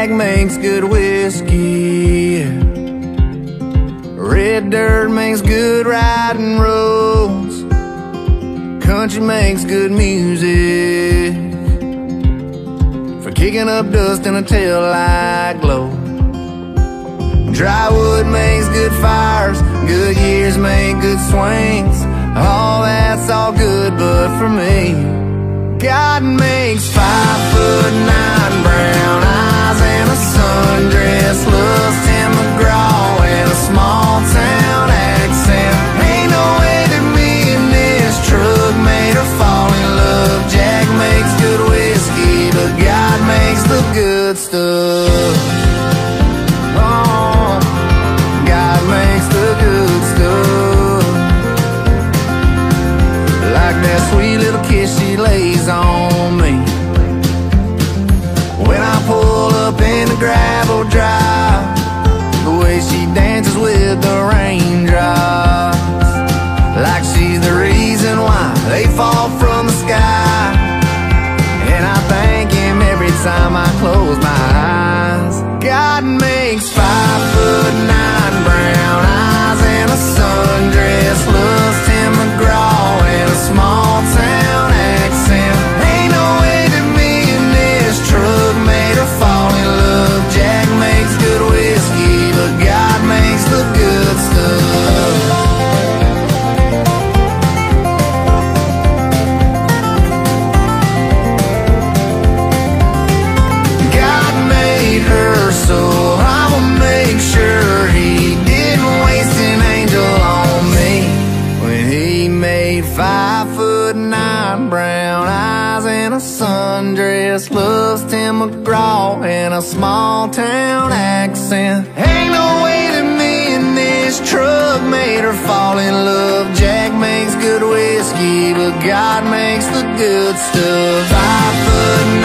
Jack makes good whiskey. Red dirt makes good riding roads. Country makes good music for kicking up dust in a taillight glow. Dry wood makes good fires. Goodyears make good swings. All that's all good, but for me, God makes 5'9" brown eyes and a sundress. Loves Tim McGraw and a small town accent. Ain't no way that me and this truck made her fall in love. Jack makes good whiskey, but God makes the good stuff. Oh, God makes the good stuff. Like that sweet little kiss she lays on me when I pull up in the gravel drive. The way she dances with the raindrops, like she's the reason why they fall from the sky. And I thank Him every time I close my eyes. God makes 5'9" brown eyes and a sundress. Loves Tim McGraw and a small town accent. Ain't no way that me and this truck made her fall in love. Jack makes good whiskey, but God makes the good stuff. God made her, so I will make sure He didn't waste an angel on me when He made 5'9" brown eyes and a sundress. Loves Tim McGraw and a small town accent. Ain't no way that me and this truck made her fall in love. Jack makes good whiskey, but God makes the good stuff. 5'9"